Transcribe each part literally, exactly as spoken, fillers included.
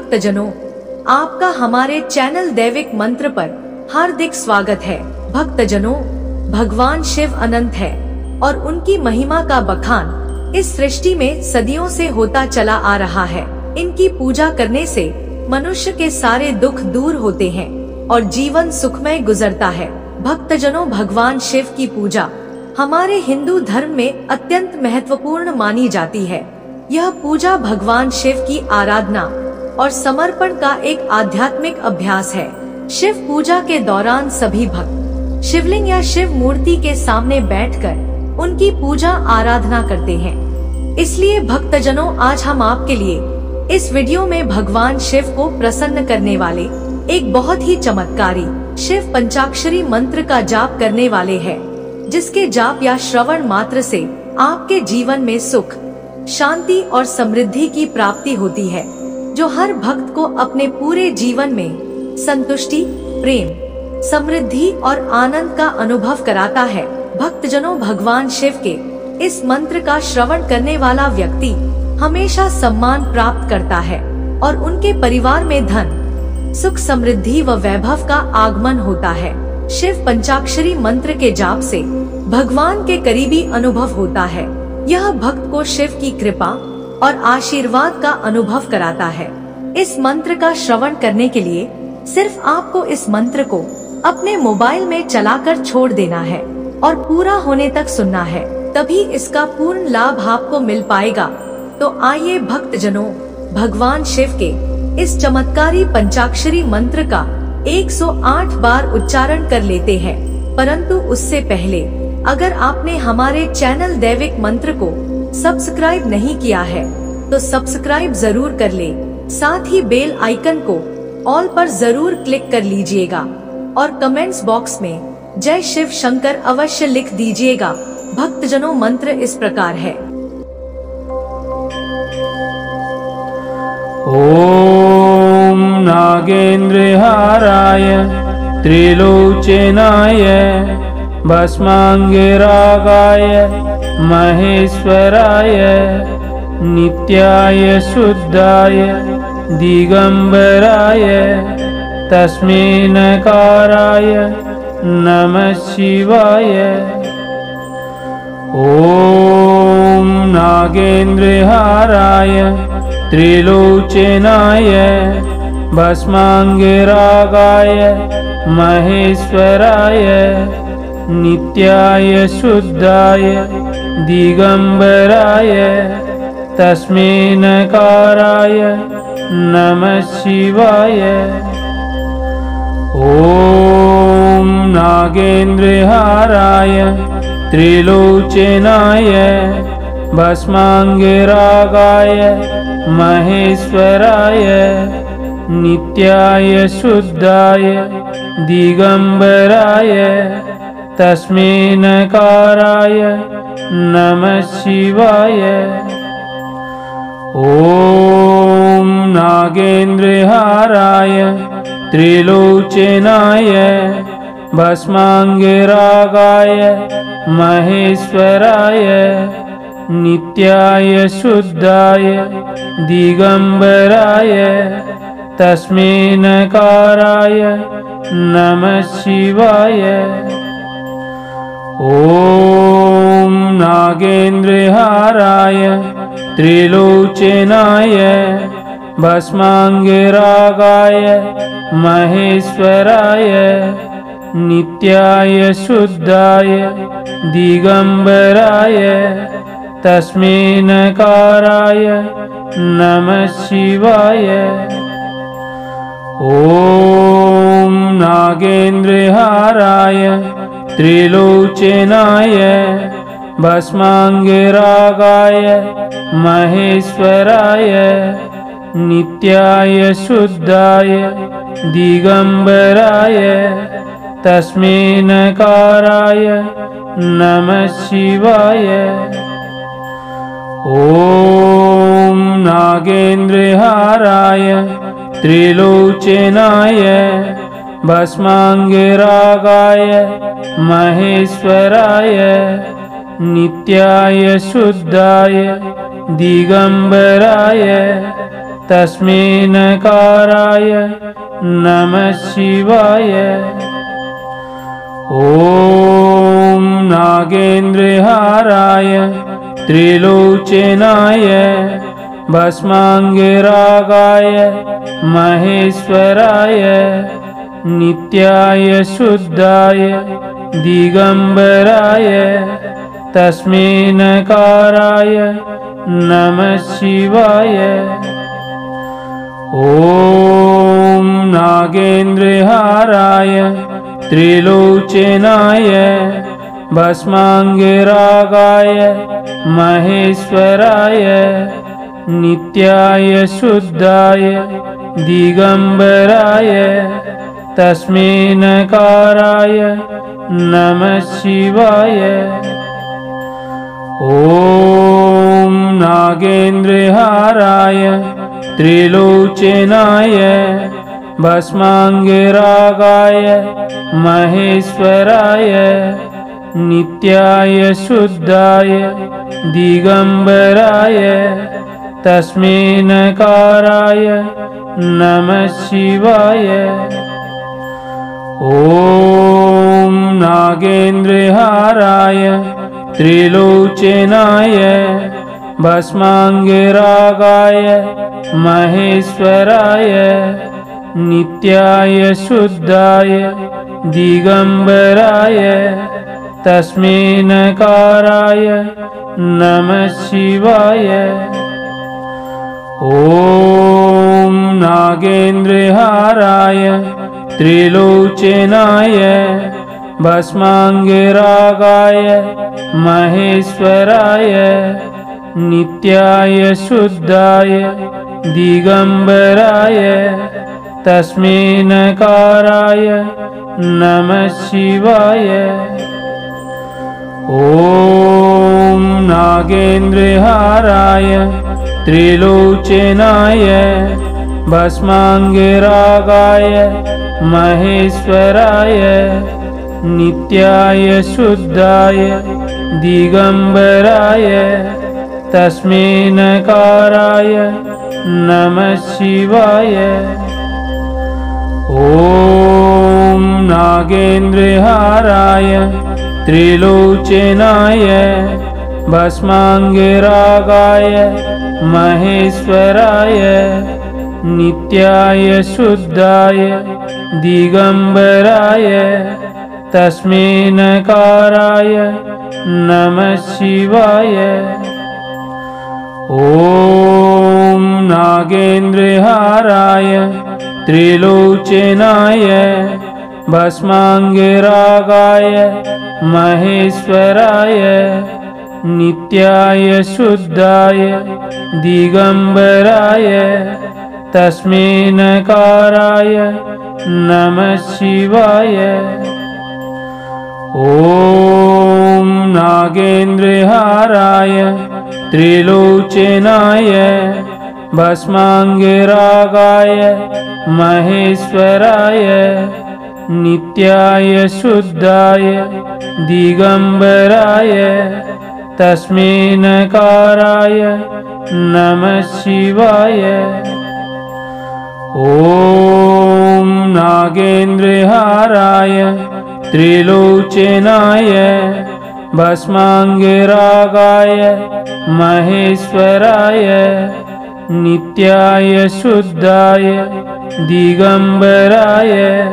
भक्तजनों, आपका हमारे चैनल दैविक मंत्र पर हार्दिक स्वागत है। भक्तजनों, भगवान शिव अनंत है और उनकी महिमा का बखान इस सृष्टि में सदियों से होता चला आ रहा है। इनकी पूजा करने से मनुष्य के सारे दुख दूर होते हैं और जीवन सुखमय गुजरता है। भक्तजनों, भगवान शिव की पूजा हमारे हिंदू धर्म में अत्यंत महत्वपूर्ण मानी जाती है। यह पूजा भगवान शिव की आराधना और समर्पण का एक आध्यात्मिक अभ्यास है। शिव पूजा के दौरान सभी भक्त शिवलिंग या शिव मूर्ति के सामने बैठकर उनकी पूजा आराधना करते हैं। इसलिए भक्तजनों, आज हम आपके लिए इस वीडियो में भगवान शिव को प्रसन्न करने वाले एक बहुत ही चमत्कारी शिव पंचाक्षरी मंत्र का जाप करने वाले हैं, जिसके जाप या श्रवण मात्र से आपके जीवन में सुख, शांति और समृद्धि की प्राप्ति होती है, जो हर भक्त को अपने पूरे जीवन में संतुष्टि, प्रेम, समृद्धि और आनंद का अनुभव कराता है। भक्तजनों, भगवान शिव के इस मंत्र का श्रवण करने वाला व्यक्ति हमेशा सम्मान प्राप्त करता है और उनके परिवार में धन, सुख, समृद्धि व वैभव का आगमन होता है। शिव पंचाक्षरी मंत्र के जाप से भगवान के करीबी अनुभव होता है। यह भक्त को शिव की कृपा और आशीर्वाद का अनुभव कराता है। इस मंत्र का श्रवण करने के लिए सिर्फ आपको इस मंत्र को अपने मोबाइल में चलाकर छोड़ देना है और पूरा होने तक सुनना है, तभी इसका पूर्ण लाभ आपको मिल पाएगा। तो आइए भक्तजनों, भगवान शिव के इस चमत्कारी पंचाक्षरी मंत्र का एक सौ आठ बार उच्चारण कर लेते हैं। परंतु उससे पहले अगर आपने हमारे चैनल दैविक मंत्र को सब्सक्राइब नहीं किया है तो सब्सक्राइब जरूर कर ले। साथ ही बेल आइकन को ऑल पर जरूर क्लिक कर लीजिएगा और कमेंट्स बॉक्स में जय शिव शंकर अवश्य लिख दीजिएगा। भक्तजनों, मंत्र इस प्रकार है। ओम नागेन्द्रहाराय त्रिलोचनाय भस्मांगरागाय महेश्वराय नित्याय शुद्धाय दिगंबराय तस्मै नकाराय नमः शिवाय। ओम नागेन्द्रहाराय त्रिलोचनाय भस्मांगरागाय महेश्वराय नित्याय शुद्धाय दिगंबराय तस्मै नकाराय नमः शिवाय। ओम नागेन्द्रहाराय त्रिलोचनाय भस्मांगरागाय महेश्वराय नित्याय शुद्धाय दिगंबराय तस्मै नकाराय नमः शिवाय। ओम नागेन्द्रहाराय त्रिलोचनाय भस्मांगरागाय महेश्वराय नित्याय शुद्धाय दिगंबराय तस्मै नकाराय नमः शिवाय। ओम नागेन्द्रहाराय त्रिलोचनाय भस्मांगरागाय महेश्वराय नित्याय शुद्धाय दिगंबराय तस्मै नकाराय नमः शिवाय। ओम नागेन्द्रहाराय त्रिलोचनाय भस्मांगरागाय महेश्वराय नित्याय शुद्धाय दिगंबराय तस्मै नकाराय नमः शिवाय। ओम नागेन्द्रहाराय त्रिलोचनाय भस्मांगरागाय महेश्वराय नित्याय शुद्धाय दिगंबराय तस्मिन्काराय नमः शिवाय। ॐ नागेन्द्रहाराय त्रिलोचनाय भस्माङ्गरागाय महेश्वराय नित्याय शुद्धाय दिगंबराय तस्मिन्काराय नमः शिवाय। ॐ नागेन्द्रहाराय त्रिलोचनाय भस्माङ्गरागाय महेश्वराय नित्याय शुद्धाय दिगंबराय तस्मिन्काराय नमः शिवाय। ॐ नागेन्द्रहाराय त्रिलोचनाय भस्माङ्गरागाय महेश्वराय नित्याय शुद्धाय दिगंबराय तस्मिन्काराय नमः शिवाय। ॐ नागेन्द्रहाराय त्रिलोचनाय भस्माङ्गरागाय महेश्वराय नित्याय शुद्धाय दिगंबराय तस्मिन्काराय नमः शिवाय। ॐ नागेन्द्रहाराय त्रिलोचनाय भस्माङ्गरागाय महेश्वराय नित्याय शुद्धाय दिगंबराय तस्मिन्काराय नमः शिवाय। ॐ नागेन्द्रहाराय त्रिलोचनाय भस्माङ्गरागाय महेश्वराय नित्याय शुद्धाय दिगंबराय तस्मिन्काराय नमः शिवाय। ॐ नागेन्द्रहाराय त्रिलोचनाय भस्माङ्गरागाय महेश्वराय नित्याय शुद्धाय दिगंबराय तस्मिन्काराय नमः शिवाय। ॐ नागेन्द्रहाराय त्रिलोचनाय भस्माङ्गरागाय महेश्वराय नित्याय शुद्धाय दिगंबराय तस्मिन्काराय नमः शिवाय। ॐ नागेन्द्रहाराय त्रिलोचनाय भस्माङ्गरागाय महेश्वराय नित्याय शुद्धाय दिगंबराय तस्मिन्काराय नमः शिवाय। ॐ नागेन्द्रहाराय त्रिलोचनाय भस्माङ्गरागाय महेश्वराय नित्याय शुद्धाय दिगंबराय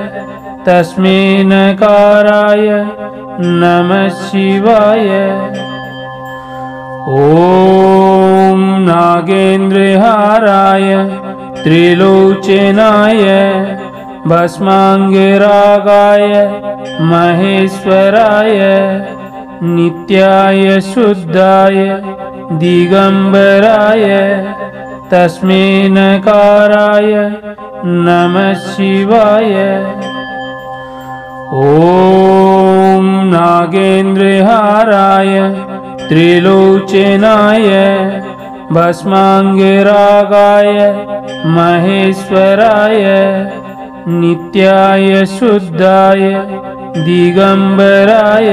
तस्मिन्काराय नमः शिवाय। ॐ नागेन्द्रहाराय त्रिलोचनाय भस्माङ्गरागाय महेश्वराय नित्याय शुद्धाय दिगंबराय तस्मिन्काराय नमः शिवाय। ॐ नागेन्द्रहाराय त्रिलोचनाय भस्माङ्गरागाय महेश्वराय नित्याय शुद्धाय दिगंबराय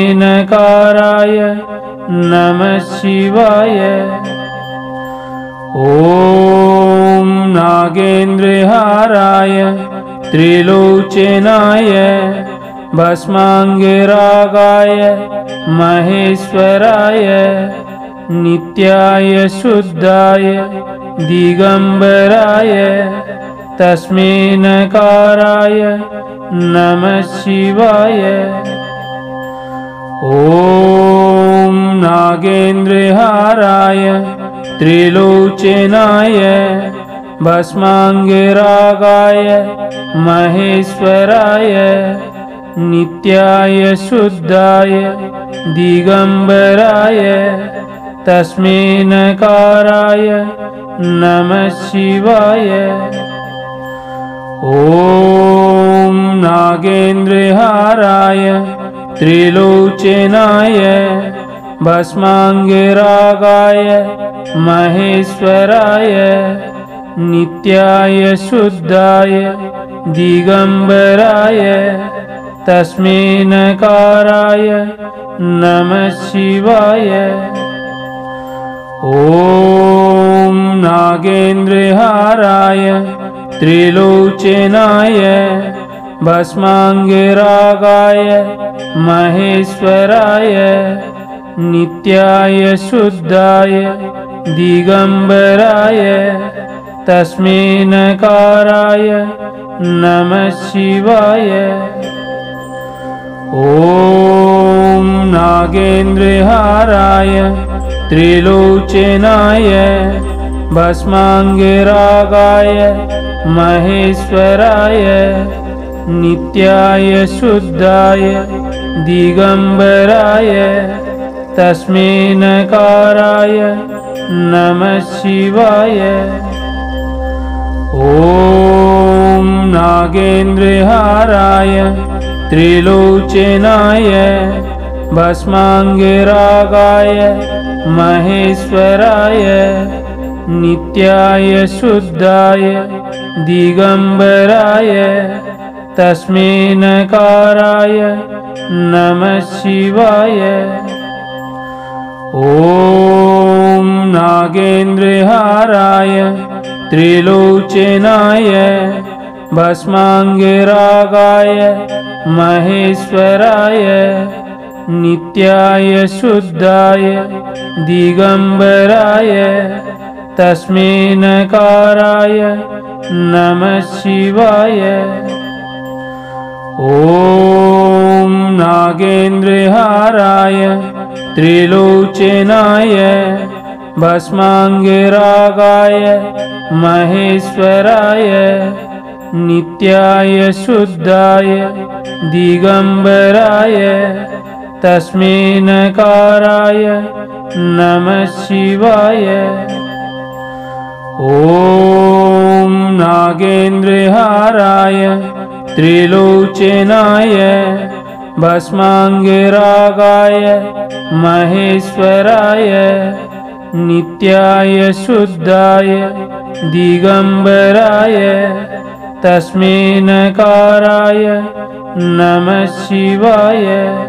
तस्मिन्काराय नमः शिवाय। ॐ नागेन्द्रहाराय त्रिलोचनाय भस्माङ्गरागाय महेश्वराय नित्याय शुद्धाय दिगंबराय तस्मै नकाराय नमः शिवाय। ॐ नागेन्द्रहाराय त्रिलोचनाय भस्माङ्गरागाय महेश्वराय नित्याय शुद्धाय दिगंबराय तस्मै नकाराय नमः शिवाय। ॐ नागेन्द्रहाराय त्रिलोचनाय भस्माङ्गरागाय महेश्वराय नित्याय शुद्धाय दिगंबराय तस्मै नकाराय नमः शिवाय। ॐ नागेन्द्रहाराय त्रिलोचनाय भस्माङ्गरागाय महेश्वराय नित्याय शुद्धाय दिगंबराय तस्मै नकाराय नमः शिवाय। ॐ नागेन्द्रहाराय त्रिलोचनाय भस्माङ्गरागाय महेश्वराय नित्याय शुद्धाय दिगंबराय तस्मै नकाराय नमः शिवाय। ॐ नागेन्द्रहाराय त्रिलोचनाय भस्माङ्गरागाय महेश्वराय नित्याय शुद्धाय दिगंबराय तस्मै नकाराय नमः शिवाय। ॐ नागेन्द्रहाराय त्रिलोचनाय भस्माङ्गरागाय महेश्वराय नित्याय शुद्धाय दिगंबराय तस्मै नकाराय नमः शिवाय। ॐ नागेन्द्रहाराय त्रिलोचनाय भस्माङ्गरागाय महेश्वराय नित्याय शुद्धाय दिगंबराय तस्मै नकाराय नमः शिवाय। ॐ नागेन्द्रहाराय त्रिलोचनाय भस्माङ्गरागाय महेश्वराय नित्याय शुद्धाय दिगंबराय तस्मै नकाराय नमः शिवाय।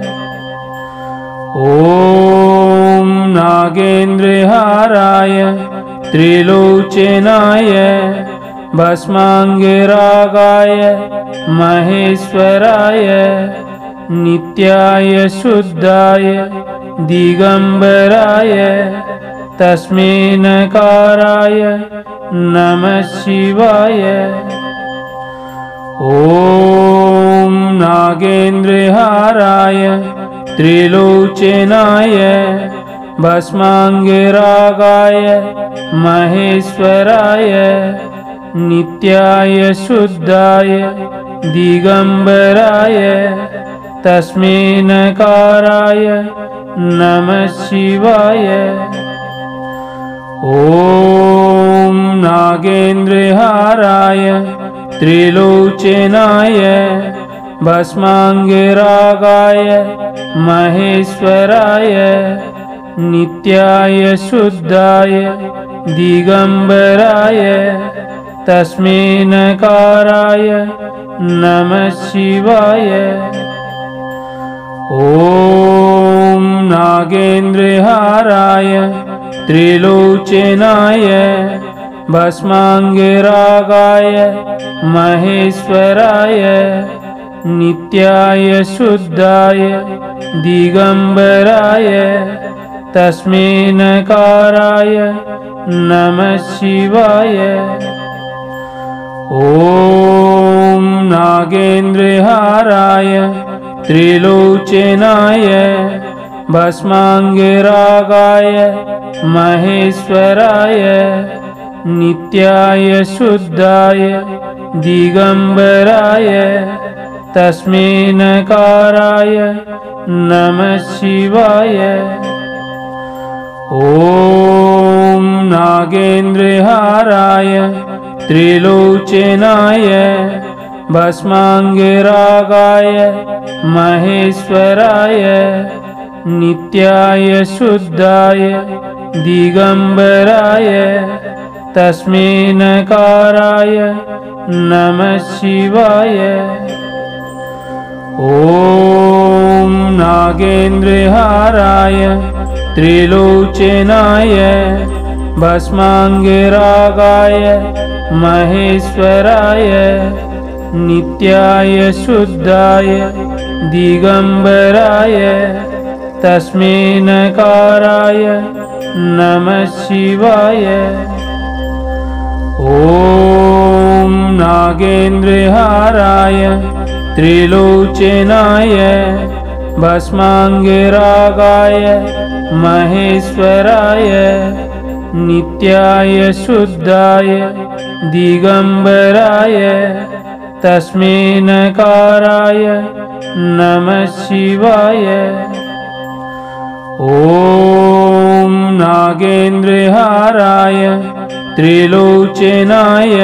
ॐ नागेन्द्रहाराय त्रिलोचनाय भस्माङ्गरागाय महेश्वराय नित्याय शुद्धाय दिगंबराय तस्मै नकाराय नमः शिवाय। ॐ नागेन्द्रहाराय त्रिलोचनाय भस्माङ्गरागाय महेश्वराय नित्याय शुद्धाय दिगंबराय तस्मै नकाराय नमः शिवाय। ॐ नागेन्द्रहाराय त्रिलोचनाय भस्माङ्गरागाय महेश्वराय नित्याय शुद्धाय दिगंबराय तस्मै नकाराय नमः शिवाय। ॐ नागेन्द्रहाराय त्रिलोचनाय भस्माङ्गरागाय महेश्वराय नित्याय शुद्धाय दिगंबराय तस्मै नकाराय नमः शिवाय। ओम नागेन्द्रहाराय त्रिलोचनाय भस्माङ्गरागाय महेश्वराय नित्याय शुद्धाय दिगंबराय तस्मै नकाराय नमः शिवाय। ओम नागेन्द्रहाराय त्रिलोचनाय भस्माङ्गरागाय महेश्वराय नित्याय शुद्धाय दिगंबराय तस्मै नकाराय नमः शिवाय। ओम नागेन्द्रहाराय त्रिलोचनाय भस्माङ्गरागाय महेश्वराय नित्याय शुद्धाय दिगंबराय तस्मै नकाराय नमः शिवाय। ओम नागेन्द्रहाराय त्रिलोचनाय भस्माङ्गरागाय महेश्वराय नित्याय शुद्धाय दिगंबराय तस्मै नकाराय नमः शिवाय। ओम नागेन्द्रहाराय त्रिलोचनाय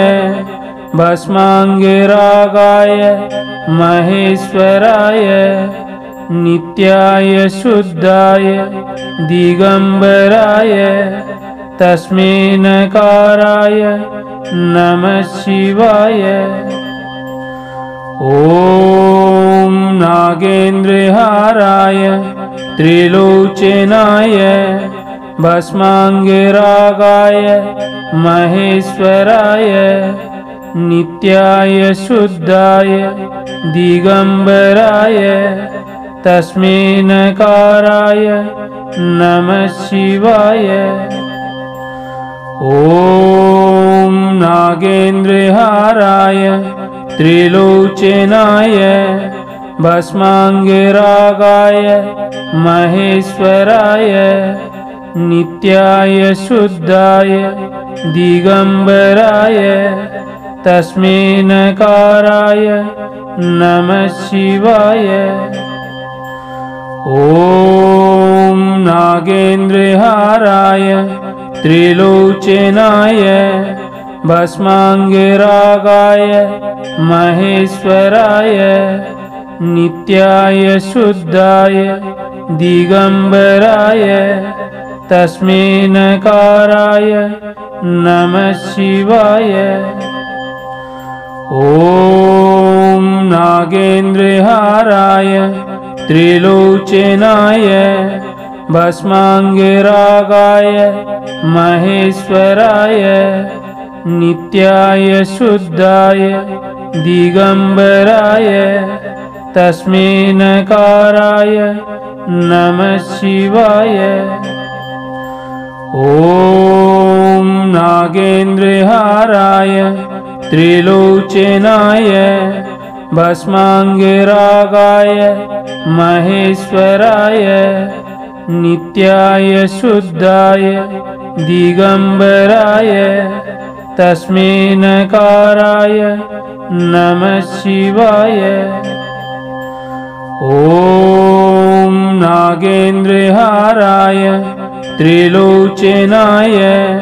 भस्माङ्गरागाय महेश्वराय नित्याय शुद्धाय दिगंबराय तस्मै नकाराय नमः शिवाय। ओम नागेन्द्रहाराय त्रिलोचनाय भस्माङ्गरागाय महेश्वराय नित्याय शुद्धाय दिगंबराय तस्मै नकाराय नमः शिवाय। ओम नागेन्द्रहाराय त्रिलोचनाय भस्माङ्गरागाय महेश्वराय नित्याय शुद्धाय दिगंबराय तस्मै नकाराय नमः शिवाय। ओम नागेन्द्रहाराय त्रिलोचनाय भस्माङ्गरागाय महेश्वराय नित्याय शुद्धाय दिगंबराय तस्मै नकाराय नमः शिवाय। ओम नागेन्द्रहाराय त्रिलोचनाय भस्माङ्गरागाय महेश्वराय नित्याय शुद्धाय दिगंबराय तस्मै नकाराय नमः शिवाय। ओम नागेन्द्रहाराय त्रिलोचनाय भस्माङ्गरागाय महेश्वराय नित्याय शुद्धाय दिगंबराय तस्मै नकाराय नमः शिवाय। ओम नागेन्द्रहाराय त्रिलोचनाय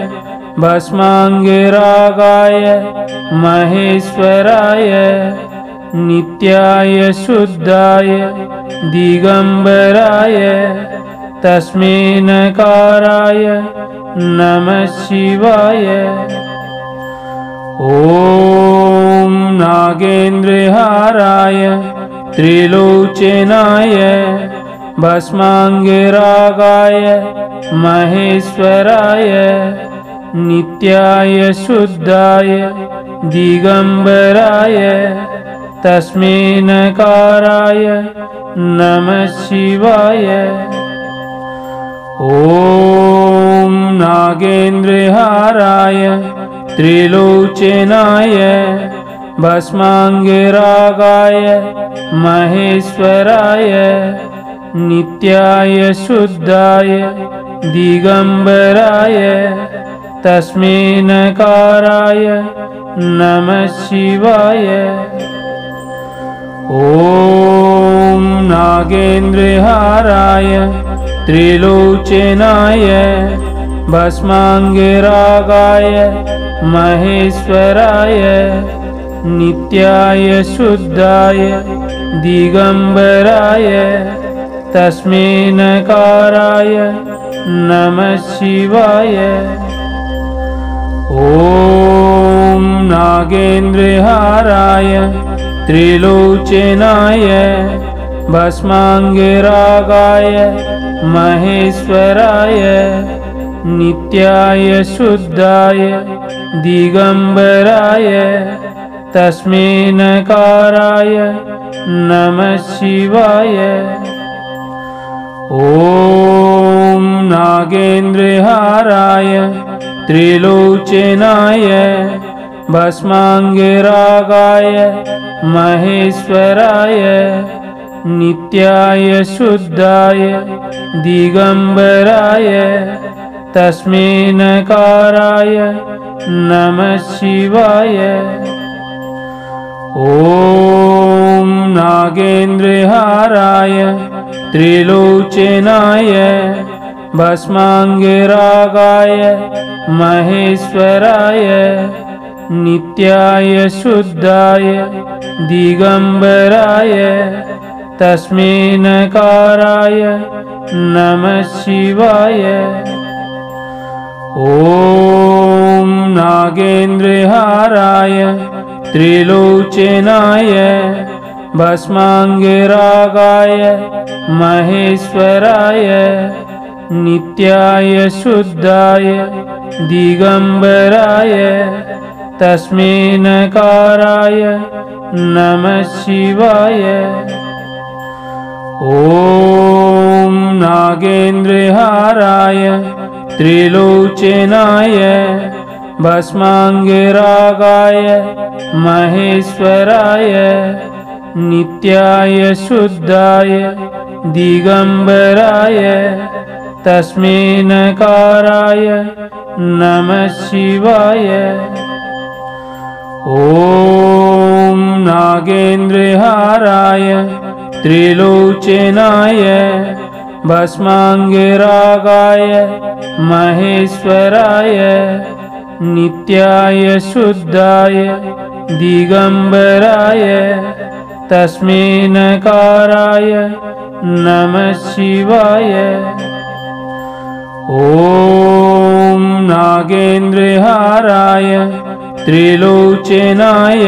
भस्माङ्गरागाय महेश्वराय नित्याय शुद्धाय दिगंबराय तस्मै नकाराय नमः शिवाय। ओम नागेन्द्रहाराय त्रिलोचनाय भस्माङ्गरागाय महेश्वराय नित्याय शुद्धाय दिगंबराय तस्मै नकाराय नमः शिवाय। ॐ नागेन्द्रहाराय त्रिलोचनाय भस्माङ्गरागाय महेश्वराय नित्याय शुद्धाय दिगंबराय तस्मै नकाराय नमः शिवाय। ॐ नागेन्द्रहाराय त्रिलोचनाय भस्माङ्गरागाय महेश्वराय नित्याय शुद्धाय दिगंबराय तस्मै नकाराय नमः शिवाय। ॐ नागेन्द्रहाराय त्रिलोचनाय भस्माङ्गरागाय महेश्वराय नित्याय शुद्धाय दिगंबराय तस्मै नकाराय नमः शिवाय। ॐ नागेन्द्रहाराय त्रिलोचनाय भस्माङ्गरागाय महेश्वराय नित्याय शुद्धाय दिगंबराय तस्मै नकाराय नमः शिवाय। ॐ नागेन्द्रहाराय त्रिलोचनाय भस्माङ्गरागाय महेश्वराय नित्याय शुद्धाय दिगंबराय तस्मै नकाराय नमः शिवाय। ॐ नागेन्द्रहाराय त्रिलोचनाय भस्माङ्गरागाय महेश्वराय नित्याय शुद्धाय दिगंबराय तस्मै नकाराय नमः शिवाय। ॐ नागेन्द्रहाराय त्रिलोचनाय भस्माङ्गरागाय महेश्वराय नित्याय शुद्धाय दिगंबराय तस्मै नकाराय नमः शिवाय। ॐ नागेन्द्रहाराय त्रिलोचनाय भस्माङ्गरागाय महेश्वराय नित्याय शुद्धाय दिगंबराय तस्मै नकाराय नमः शिवाय। ॐ नागेन्द्रहाराय त्रिलोचनाय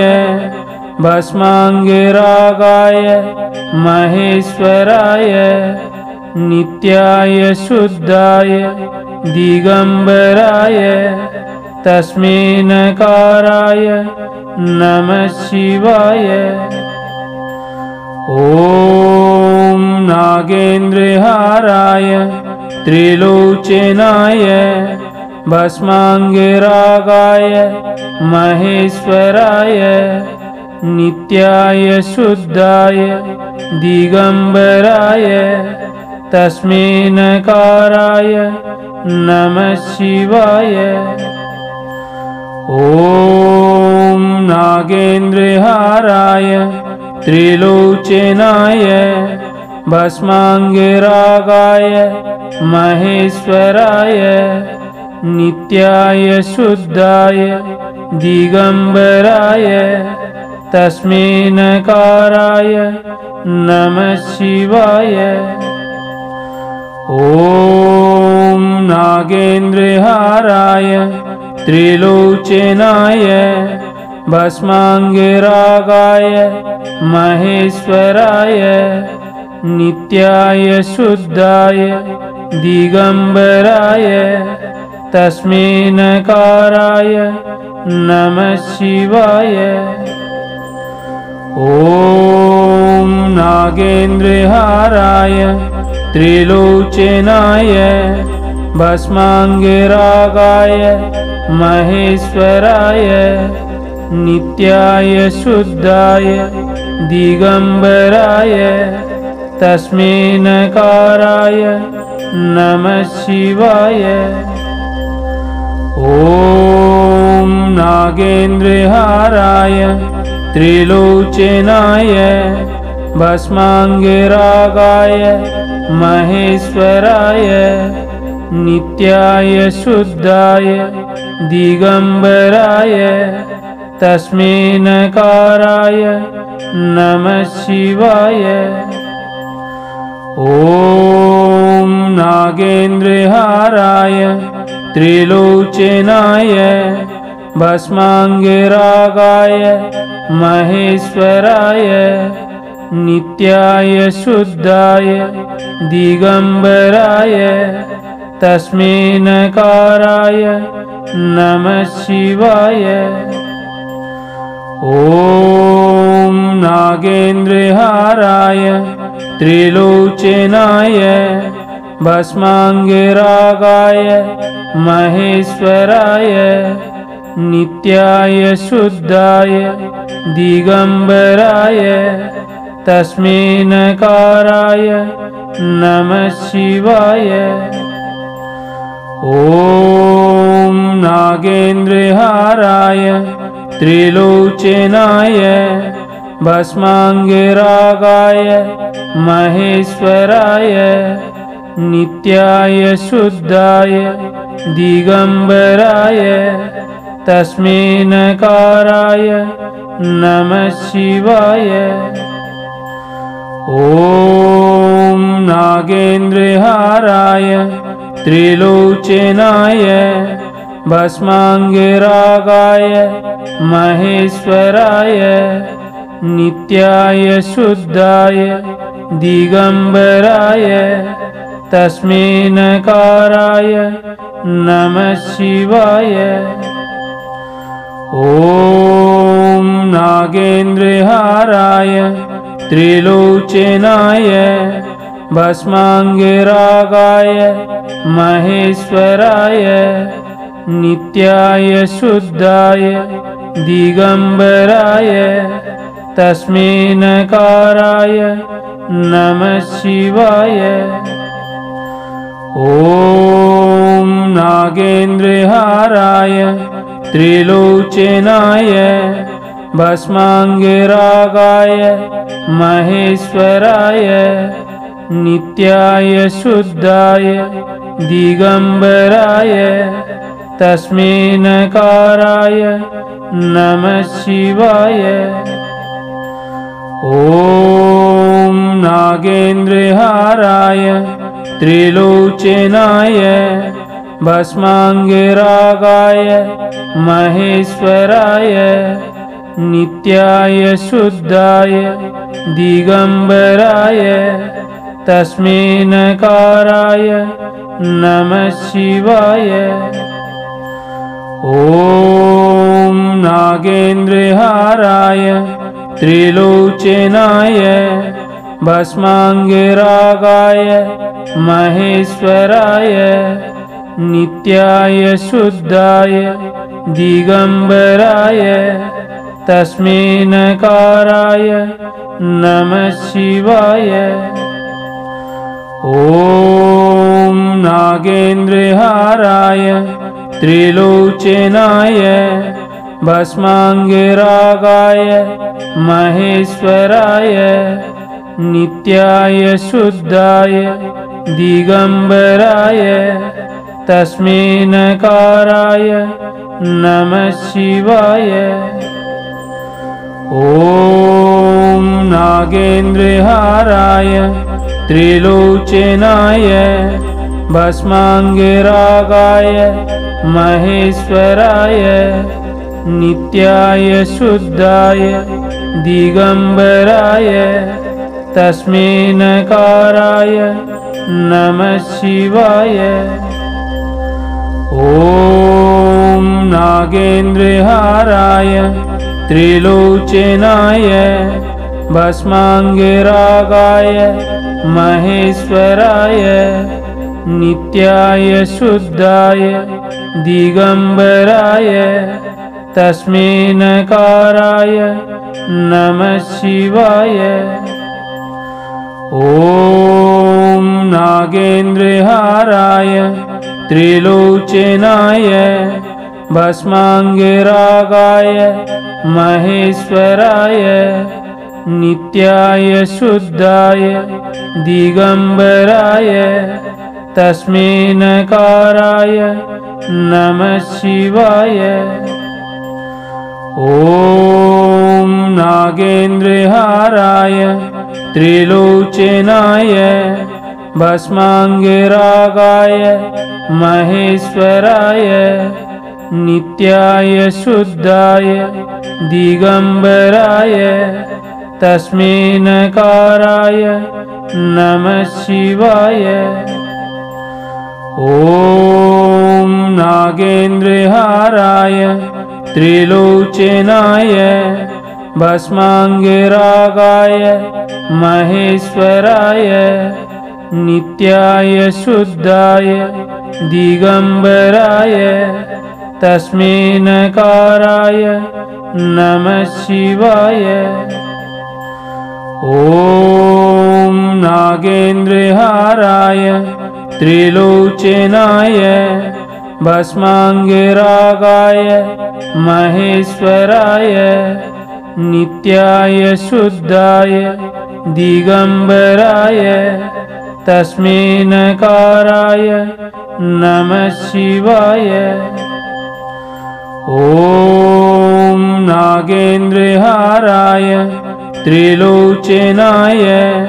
भस्माङ्गरागाय महेश्वराय नित्याय शुद्धाय दिगंबराय तस्मै नकाराय नमः शिवाय। ॐ नागेन्द्रहाराय त्रिलोचनाय भस्माङ्गरागाय महेश्वराय नित्याय शुद्धाय दिगंबराय तस्मै नकाराय नमः शिवाय। ॐ नागेन्द्रहाराय त्रिलोचनाय भस्माङ्गरागाय महेश्वराय नित्याय शुद्धाय दिगंबराय तस्मै नकाराय नमः शिवाय। ॐ नागेन्द्रहाराय त्रिलोचनाय भस्माङ्गरागाय महेश्वराय नित्याय शुद्धाय दिगंबराय तस्मै नकाराय नमः शिवाय। ओम नागेन्द्रहाराय त्रिलोचनाय भस्मांगरागाय महेश्वराय नित्याय शुद्धाय दिगंबराय तस्मै नकाराय नमः शिवाय। ओम नागेन्द्रहाराय त्रिलोचनाय भस्मांगरागाय महेश्वराय नित्याय शुद्धाय दिगंबराय तस्मै नकाराय नमः शिवाय। ओम नागेन्द्रहाराय त्रिलोचनाय भस्मांगरागाय महेश्वराय नित्याय शुद्धाय दिगंबराय तस्मै नकाराय नमः शिवाय। ओम नागेन्द्रहाराय त्रिलोचनाय भस्मांगरागाय महेश्वराय नित्याय शुद्धाय दिगंबराय तस्मै नकाराय नमः शिवाय। ओम नागेन्द्रहाराय त्रिलोचनाय भस्मांगरागाय महेश्वराय नित्याय शुद्धाय दिगंबराय तस्मै नकाराय नमः शिवाय। ओम नागेन्द्रहाराय त्रिलोचनाय भस्मांगरागाय महेश्वराय नित्याय शुद्धाय दिगंबराय तस्मै नकाराय नमः शिवाय। ओम नागेन्द्रहाराय त्रिलोचनाय भस्मांगरागाय महेश्वराय नित्याय शुद्धाय दिगंबराय तस्मै नकाराय नमः शिवाय। ओम नागेन्द्रहाराय त्रिलोचनाय भस्मांगरागाय महेश्वराय नित्याय शुद्धाय दिगंबराय तस्मै नकाराय नमः शिवाय। ओम नागेन्द्रहाराय त्रिलोचनाय भस्मांगरागाय महेश्वराय नित्याय शुद्धाय दिगंबराय तस्मै नकाराय नमः शिवाय। ओम नागेन्द्रहाराय त्रिलोचनाय भस्मांगरागाय महेश्वराय नित्याय शुद्धाय दिगंबराय तस्मै नकाराय नमः शिवाय। ओम नागेन्द्रहाराय त्रिलोचनाय भस्मांगरागाय महेश्वराय नित्याय शुद्धाय दिगंबराय तस्मै नकाराय नमः शिवाय। ओम नागेन्द्रहाराय त्रिलोचनाय भस्मांगरागाय महेश्वराय नित्याय शुद्धाय दिगंबराय तस्मै नकाराय नमः शिवाय। ॐ नागेन्द्रहाराय त्रिलोचनाय भस्माङ्गरागाय महेश्वराय नित्याय शुद्धाय दिगंबराय तस्मै नकाराय नमः शिवाय। ॐ नागेन्द्रहाराय त्रिलोचनाय भस्माङ्गरागाय महेश्वराय नित्याय शुद्धाय दिगंबराय तस्मै नकाराय नमः शिवाय। ॐ नागेन्द्रहाराय त्रिलोचनाय भस्माङ्गरागाय महेश्वराय नित्याय शुद्धाय दिगंबराय तस्मै नकाराय नमः शिवाय। ॐ नागेन्द्रहाराय त्रिलोचनाय भस्माङ्गरागाय महेश्वराय नित्याय शुद्धाय दिगंबराय तस्मै नकाराय नमः शिवाय। ॐ नागेन्द्रहाराय त्रिलोचनाय भस्माङ्गरागाय महेश्वराय नित्याय शुद्धाय दिगंबराय तस्मै नकाराय नमः शिवाय। ॐ नागेन्द्रहाराय त्रिलोचनाय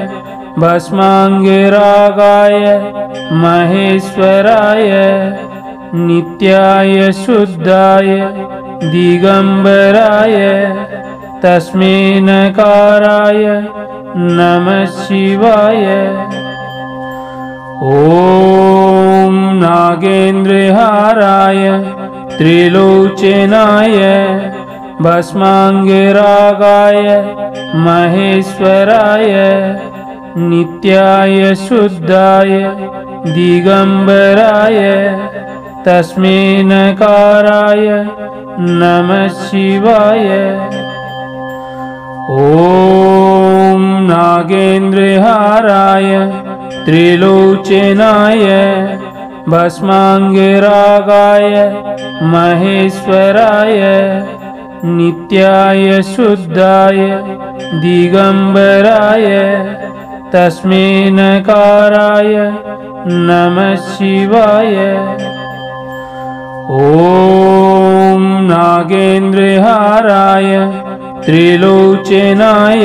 भस्माङ्गरागाय महेश्वराय नित्याय शुद्धाय दिगंबराय तस्मै नकाराय नमः शिवाय। ॐ नागेन्द्रहाराय त्रिलोचनाय भस्माङ्गरागाय महेश्वराय नित्याय शुद्धाय दिगंबराय तस्मै नकाराय नमः शिवाय। ॐ नागेन्द्रहाराय त्रिलोचनाय भस्माङ्गरागाय महेश्वराय नित्याय शुद्धाय दिगंबराय तस्मै नकाराय नमः शिवाय। ॐ नागेन्द्रहाराय त्रिलोचनाय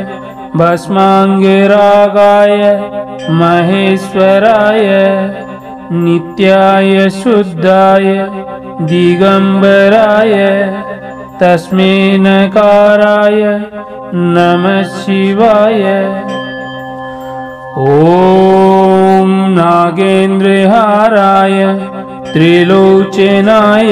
भस्माङ्गरागाय महेश्वराय नित्याय शुद्धाय दिगंबराय तस्मै नकाराय नमः शिवाय। ॐ नागेन्द्रहाराय त्रिलोचनाय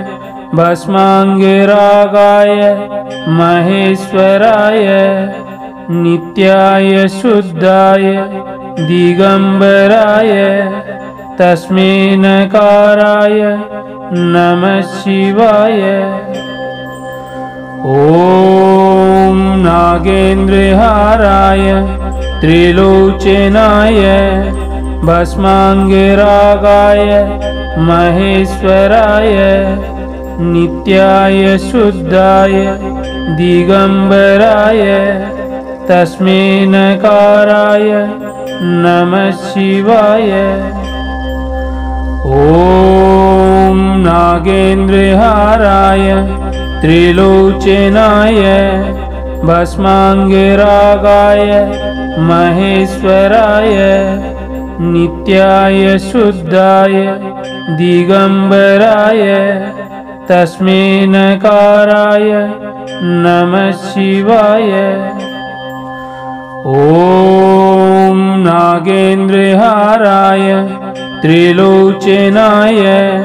भस्माङ्गरागाय महेश्वराय नित्याय शुद्धाय दिगंबराय तस्मै नकाराय नमः शिवाय। ॐ नागेन्द्रहाराय त्रिलोचनाय भस्माङ्गरागाय महेश्वराय नित्याय शुद्धाय दिगंबराय तस्मै नकाराय नमः शिवाय। ॐ नागेन्द्रहाराय त्रिलोचनाय भस्माङ्गरागाय महेश्वराय नित्याय शुद्धाय दिगंबराय तस्मै नकाराय नमः शिवाय। ॐ नागेन्द्रहाराय त्रिलोचनाय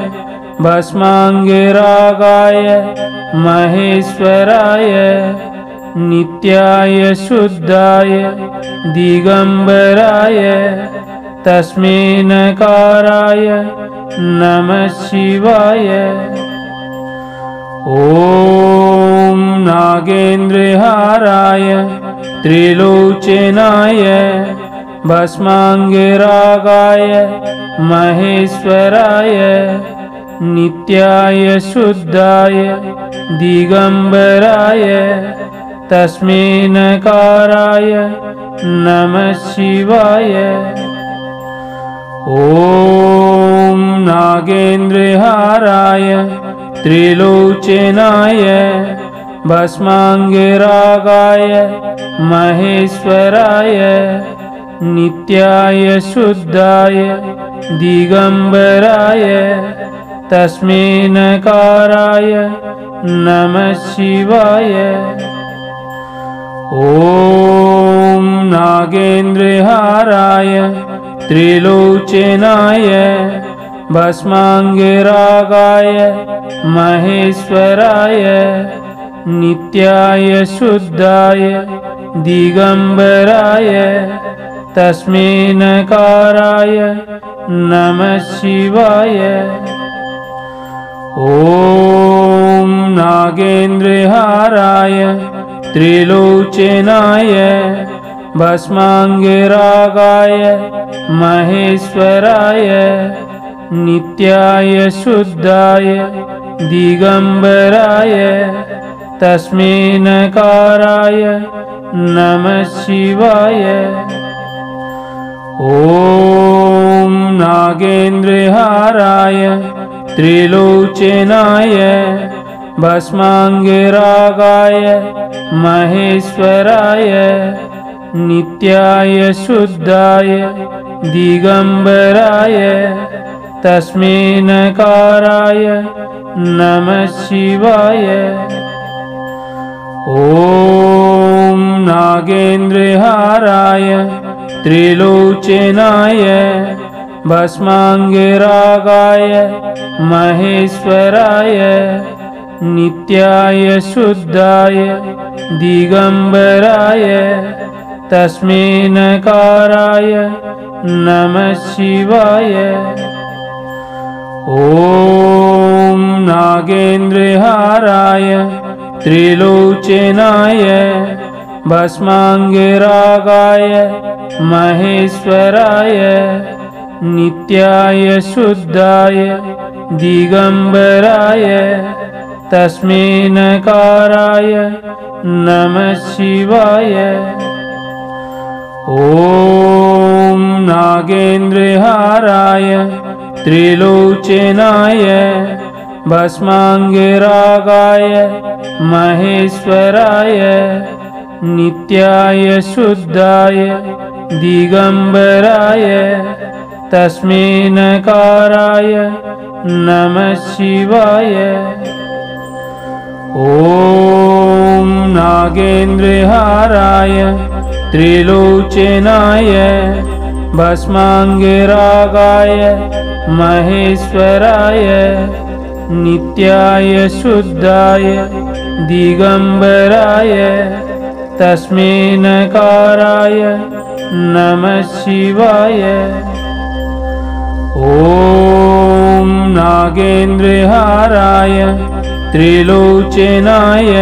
भस्माङ्गरागाय महेश्वराय नित्याय शुद्धाय दिगंबराय तस्मै नकाराय नमः शिवाय। ॐ नागेन्द्रहाराय त्रिलोचनाय भस्माङ्गरागाय महेश्वराय नित्याय शुद्धाय दिगंबराय तस्मै नकाराय नमः शिवाय। ॐ नागेन्द्रहाराय त्रिलोचनाय भस्माङ्गरागाय महेश्वराय नित्याय शुद्धाय दिगंबराय तस्मै नकाराय नमः शिवाय। ॐ नागेन्द्रहाराय त्रिलोचनाय भस्माङ्गरागाय महेश्वराय नित्याय शुद्धाय दिगंबराय तस्मै नकाराय नमः शिवाय। ॐ नागेन्द्रहाराय त्रिलोचनाय भस्माङ्गरागाय महेश्वराय नित्याय शुद्धाय दिगंबराय तस्मै नकाराय नमः शिवाय। ॐ नागेन्द्रहाराय त्रिलोचनाय भस्माङ्गरागाय महेश्वराय नित्याय शुद्धाय दिगंबराय तस्मै नकाराय नमः शिवाय। ॐ नागेन्द्रहाराय त्रिलोचनाय भस्माङ्गरागाय महेश्वराय नित्याय शुद्धाय दिगंबराय तस्मै नकाराय नमः शिवाय। ॐ नागेन्द्रहाराय त्रिलोचनाय भस्माङ्गरागाय महेश्वराय नित्याय शुद्धाय दिगंबराय तस्मै नकाराय नमः शिवाय। ॐ नागेन्द्रहाराय त्रिलोचनाय भस्माङ्गरागाय महेश्वराय नित्याय शुद्धाय दिगंबराय तस्मै नकाराय नमः शिवाय। ॐ नागेन्द्रहाराय त्रिलोचनाय भस्माङ्गरागाय महेश्वराय नित्याय शुद्धाय दिगंबराय तस्मै नकाराय नमः शिवाय। ॐ नागेन्द्रहाराय त्रिलोचनाय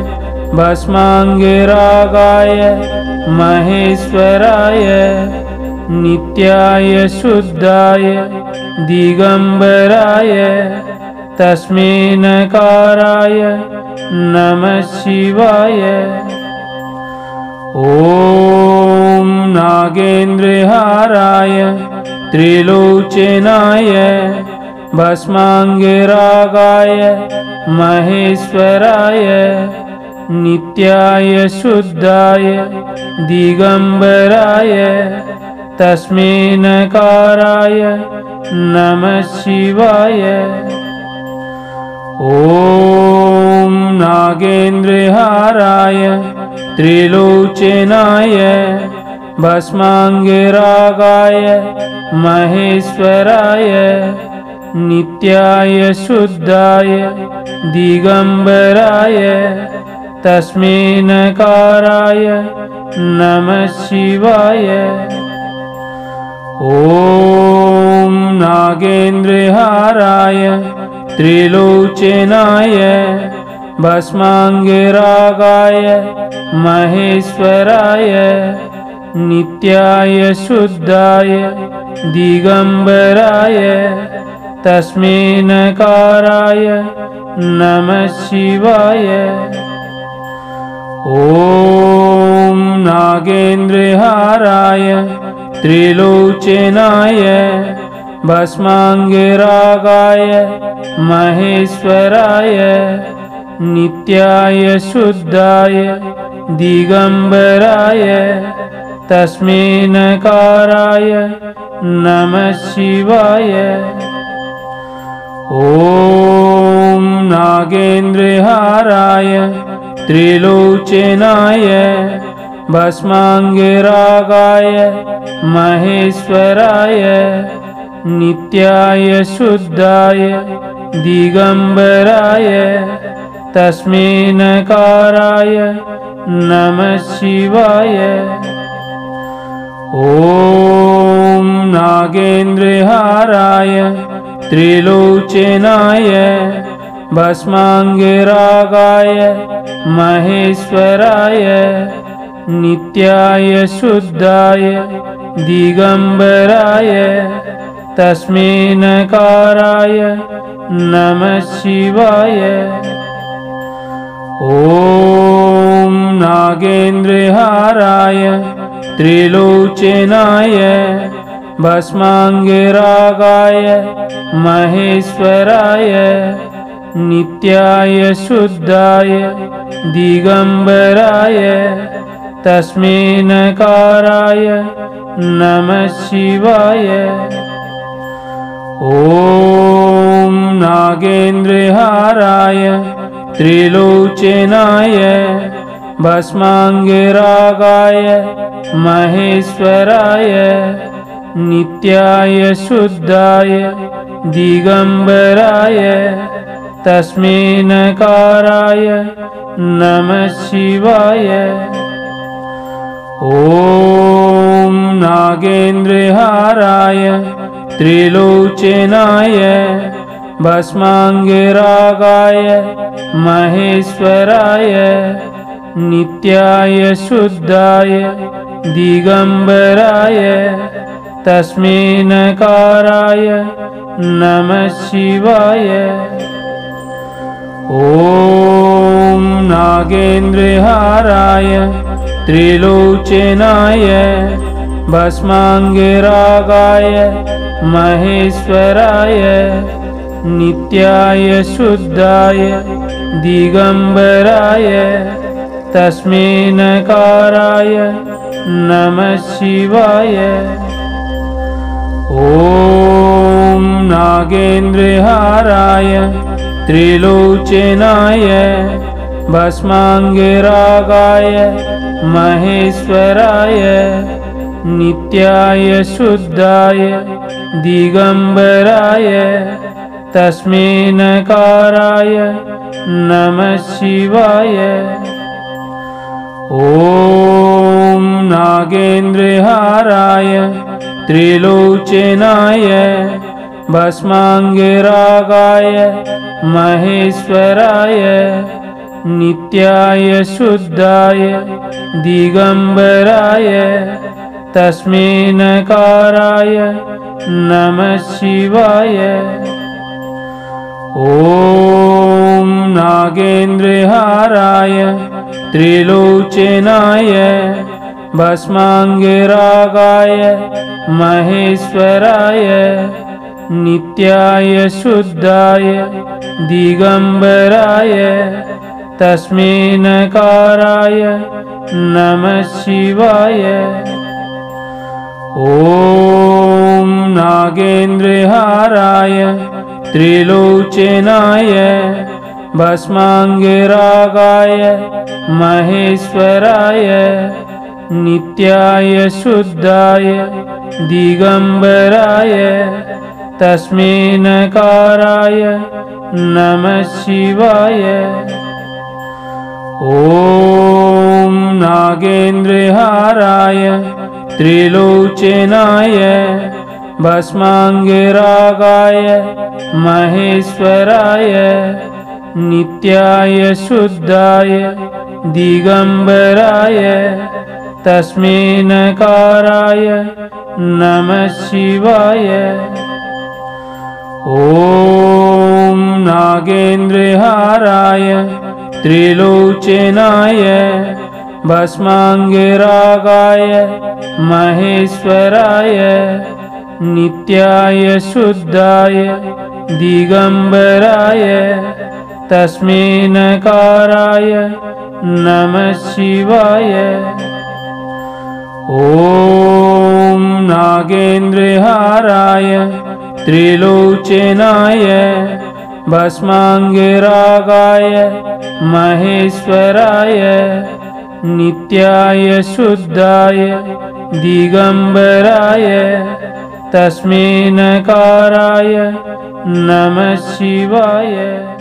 भस्माङ्गरागाय महेश्वराय नित्याय शुद्धाय दिगंबराय तस्मै नकाराय नमः शिवाय। ॐ नागेन्द्रहाराय त्रिलोचनाय भस्माङ्गरागाय महेश्वराय नित्याय शुद्धाय दिगंबराय तस्मै नकाराय नमः शिवाय। ॐ नागेन्द्रहाराय त्रिलोचनाय भस्माङ्गरागाय महेश्वराय नित्याय शुद्धाय दिगंबराय तस्मै नकाराय नमः शिवाय। ओम नागेन्द्रहाराय त्रिलोचनाय भस्माङ्गरागाय महेश्वराय नित्याय शुद्धाय दिगंबराय तस्मै नकाराय नमः शिवाय। ओम नागेन्द्रहाराय त्रिलोचनाय भस्माङ्गरागाय महेश्वराय नित्याय शुद्धाय दिगंबराय तस्मै नकाराय नमः शिवाय। ओम नागेन्द्रहाराय त्रिलोचनाय भस्माङ्गरागाय महेश्वराय नित्याय शुद्धाय दिगंबराय तस्मै नकाराय नमः शिवाय। ओम नागेन्द्रहाराय त्रिलोचनाय भस्माङ्गरागाय महेश्वराय नित्याय शुद्धाय दिगंबराय तस्मै नकाराय नमः शिवाय। ओम नागेन्द्रहाराय त्रिलोचनाय भस्माङ्गरागाय महेश्वराय नित्याय शुद्धाय दिगंबराय तस्मै नकाराय नमः शिवाय। ओम नागेन्द्रहाराय त्रिलोचनाय भस्माङ्गरागाय महेश्वराय नित्याय शुद्धाय दिगंबराय तस्मै नकाराय नमः शिवाय। ओम नागेन्द्रहाराय त्रिलोचनाय भस्माङ्गरागाय महेश्वराय नित्याय शुद्धाय दिगंबराय तस्मै नकाराय नमः शिवाय। ओम नागेन्द्रहाराय त्रिलोचनाय भस्माङ्गरागाय महेश्वराय नित्याय शुद्धाय दिगंबराय तस्मै नकाराय नमः शिवाय। ओम नागेन्द्रहाराय त्रिलोचनाय भस्माङ्गरागाय महेश्वराय नित्याय शुद्धाय दिगंबराय तस्मै नकाराय नमः शिवाय। ओम नागेन्द्रहाराय त्रिलोचनाय भस्माङ्गरागाय महेश्वराय नित्याय शुद्धाय दिगंबराय तस्मै नकाराय नमः शिवाय। ओम नागेन्द्रहाराय त्रिलोचनाय भस्माङ्गरागाय महेश्वराय नित्याय शुद्धाय दिगंबराय तस्मै नकाराय नमः शिवाय। ओम नागेन्द्रहाराय त्रिलोचनाय भस्माङ्गरागाय महेश्वराय नित्याय शुद्धाय दिगंबराय तस्मै नकाराय नमः शिवाय। ओम नागेन्द्रहाराय त्रिलोचनाय भस्माङ्गरागाय महेश्वराय नित्याय शुद्धाय दिगंबराय तस्मै नकाराय नमः शिवाय। ओम नागेन्द्रहाराय त्रिलोचनाय भस्माङ्गरागाय महेश्वराय नित्याय शुद्धाय दिगंबराय तस्मै नकाराय नमः शिवाय। ओम नागेन्द्रहाराय त्रिलोचनाय भस्माङ्गरागाय महेश्वराय नित्याय शुद्धाय दिगंबराय तस्मै नकाराय नमः शिवाय।